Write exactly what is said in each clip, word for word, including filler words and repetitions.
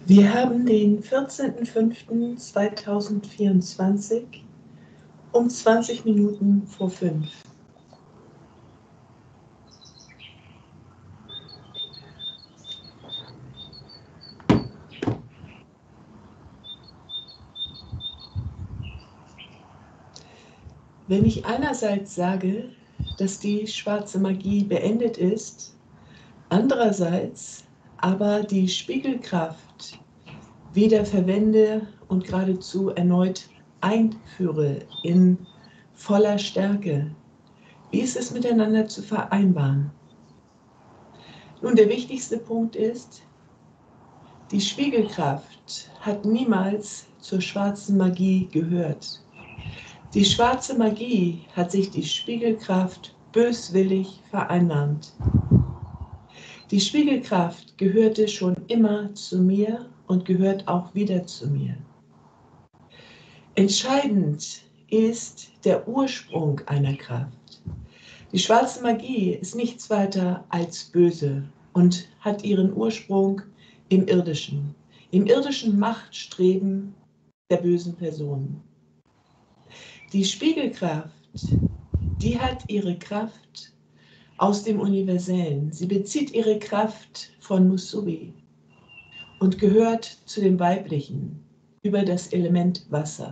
Wir haben den vierzehnten fünften zweitausendvierundzwanzig um zwanzig Minuten vor fünf. Wenn ich einerseits sage, dass die schwarze Magie beendet ist, andererseits aber die Spiegelkraft wieder verwende und geradezu erneut einführe in voller Stärke, wie ist es miteinander zu vereinbaren? Nun, der wichtigste Punkt ist, die Spiegelkraft hat niemals zur schwarzen Magie gehört. Die schwarze Magie hat sich die Spiegelkraft böswillig vereinnahmt. Die Spiegelkraft gehörte schon immer zu mir und gehört auch wieder zu mir. Entscheidend ist der Ursprung einer Kraft. Die schwarze Magie ist nichts weiter als böse und hat ihren Ursprung im Irdischen, im irdischen Machtstreben der bösen Personen. Die Spiegelkraft, die hat ihre Kraft aus dem Universellen. Sie bezieht ihre Kraft von Musubi und gehört zu dem Weiblichen über das Element Wasser.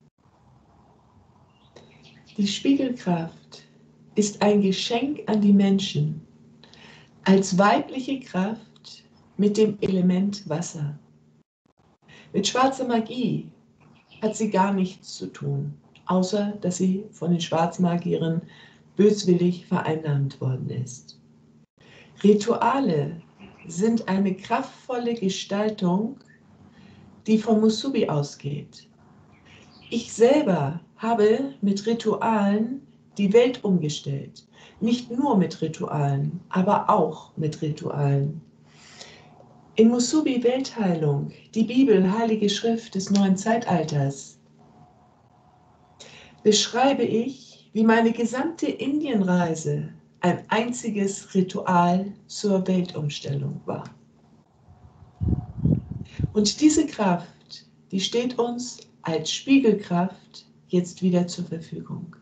Die Spiegelkraft ist ein Geschenk an die Menschen als weibliche Kraft mit dem Element Wasser. Mit schwarzer Magie hat sie gar nichts zu tun, außer dass sie von den Schwarzmagiern böswillig vereinnahmt worden ist. Rituale sind eine kraftvolle Gestaltung, die von Musubi ausgeht. Ich selber habe mit Ritualen die Welt umgestellt. Nicht nur mit Ritualen, aber auch mit Ritualen. In Musubi Weltheilung, die Bibel, Heilige Schrift des neuen Zeitalters, beschreibe ich, wie meine gesamte Indienreise ein einziges Ritual zur Weltumstellung war. Und diese Kraft, die steht uns als Spiegelkraft jetzt wieder zur Verfügung.